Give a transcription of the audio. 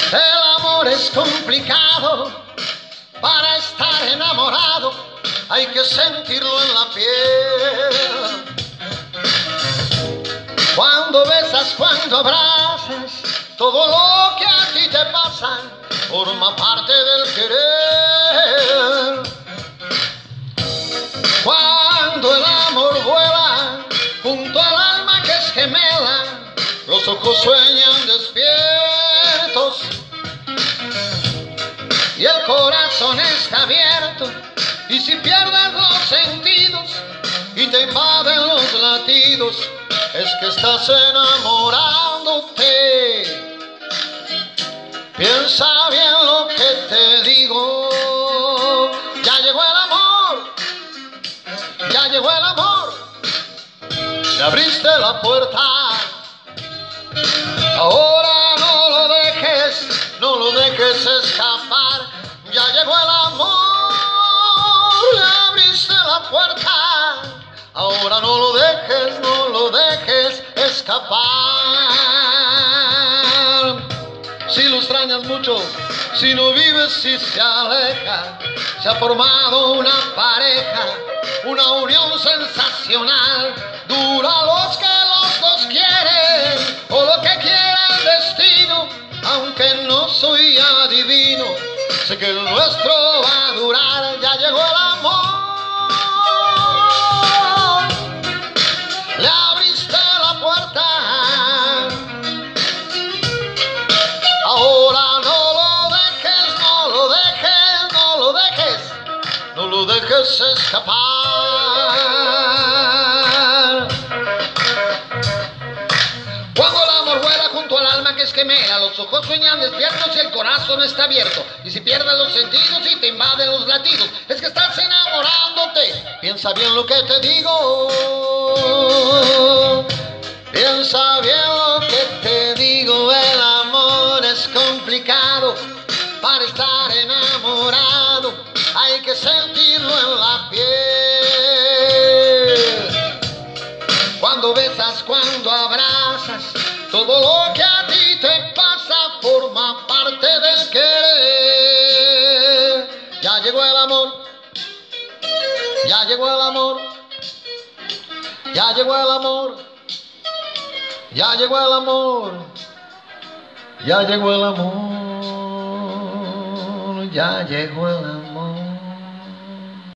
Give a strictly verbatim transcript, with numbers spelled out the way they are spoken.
El amor es complicado, para estar enamorado hay que sentirlo en la piel. Cuando besas, cuando abrazas, todo lo que a ti te pasa forma parte del querer. Cuando el amor vuela junto al alma que es gemela, los ojos sueñan despiertos y el corazón está abierto. Y si pierdes los sentidos y te invaden los latidos, es que estás enamorándote. Piensa bien lo que te digo. Ya llegó el amor, ya llegó el amor. Le abriste la puerta. Ahora no lo dejes, no lo dejes escapar. Ya llegó el amor, le abriste la puerta. Ahora no lo dejes, no lo dejes escapar. Si lo extrañas mucho, si no vives, si se aleja, se ha formado una pareja, una unión sensacional. Dura los que los dos quieren, o lo que quiera el destino. Aunque no soy adivino, sé que el nuestro va a durar. Ya llegó el amor. Le abriste la puerta. Ahora no lo dejes, no lo dejes, no lo dejes, no lo dejes escapar. Cuando el amor vuela junto al alma que es gemela, los ojos sueñan despiertos y el corazón está abierto. Y si pierdes los sentidos y te invaden los latidos, es que estás enamorándote. Piensa bien lo que te digo. Piensa bien lo que te digo. El amor es complicado, para estar enamorado hay que sentirlo en la piel. Cuando besas, cuando abrazas, todo lo que a ti te pasa forma parte del querer. Ya llegó el amor, ya llegó el amor, ya llegó el amor, ya llegó el amor, ya llegó el amor, ya llegó el amor.